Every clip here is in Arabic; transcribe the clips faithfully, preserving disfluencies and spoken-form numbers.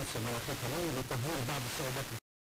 جلسة مناقشة لتطوير بعض الصعوبات.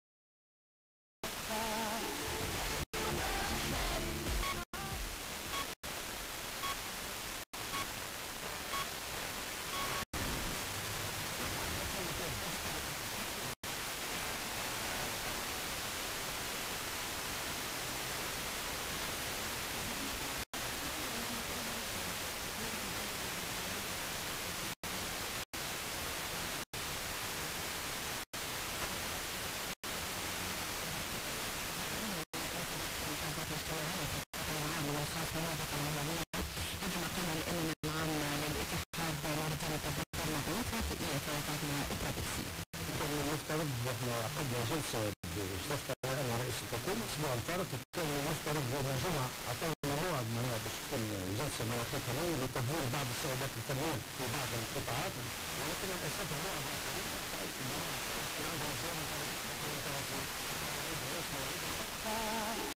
المفترض احنا عقدنا جلسه باشراف انا رئيس الحكومه الاسبوع الفارط، كان المفترض يوم الجمعه اعطينا موعد باش تكون جلسه مناقشه لتطوير بعض الصعوبات الفنيه في بعض القطاعات، ولكن للاسف الموعد